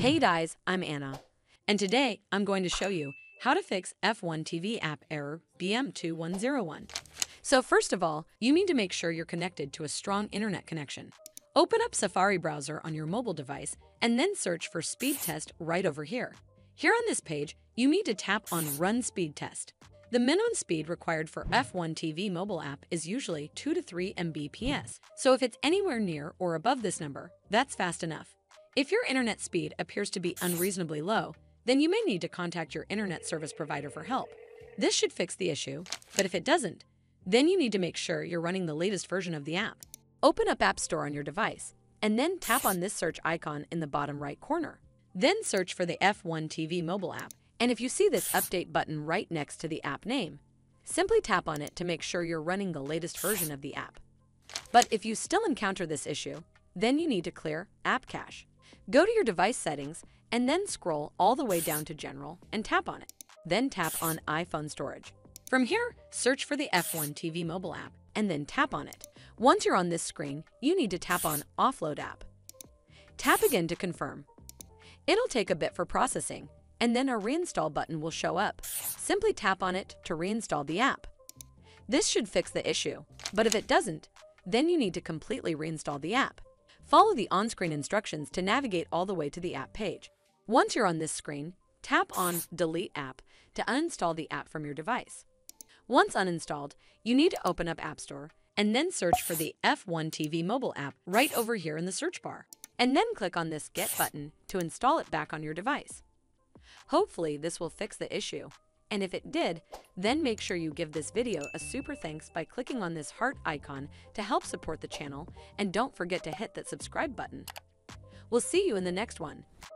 Hey guys, I'm Anna, and today I'm going to show you how to fix F1 TV app error BM2101. So first of all, you need to make sure you're connected to a strong internet connection. Open up Safari browser on your mobile device and then search for speed test right over here. Here on this page, you need to tap on Run Speed Test. The minimum speed required for F1 TV mobile app is usually 2 to 3 Mbps, so if it's anywhere near or above this number, that's fast enough. If your internet speed appears to be unreasonably low, then you may need to contact your internet service provider for help. This should fix the issue, but if it doesn't, then you need to make sure you're running the latest version of the app. Open up App Store on your device, and then tap on this search icon in the bottom right corner. Then search for the F1 TV mobile app, and if you see this update button right next to the app name, simply tap on it to make sure you're running the latest version of the app. But if you still encounter this issue, then you need to clear App Cache. Go to your device settings and then scroll all the way down to General and tap on it. Then tap on iPhone storage. From here, search for the F1 TV mobile app and then tap on it. Once you're on this screen, you need to tap on Offload App. Tap again to confirm. It'll take a bit for processing, and then a reinstall button will show up. Simply tap on it to reinstall the app. This should fix the issue, but if it doesn't, then you need to completely reinstall the app. Follow the on-screen instructions to navigate all the way to the app page. Once you're on this screen, tap on Delete App to uninstall the app from your device. Once uninstalled, you need to open up App Store and then search for the F1 TV mobile app right over here in the search bar, and then click on this Get button to install it back on your device. Hopefully this will fix the issue, and if it did, then make sure you give this video a super thanks by clicking on this heart icon to help support the channel, and don't forget to hit that subscribe button. We'll see you in the next one.